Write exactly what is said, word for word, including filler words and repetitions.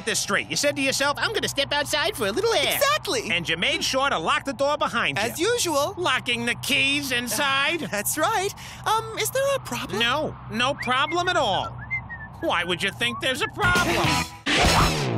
get this straight. You said to yourself, I'm gonna step outside for a little air. Exactly. And you made sure to lock the door behind you. As usual. Locking the keys inside? That's right. Um, is there a problem? No, no problem at all. Why would you think there's a problem?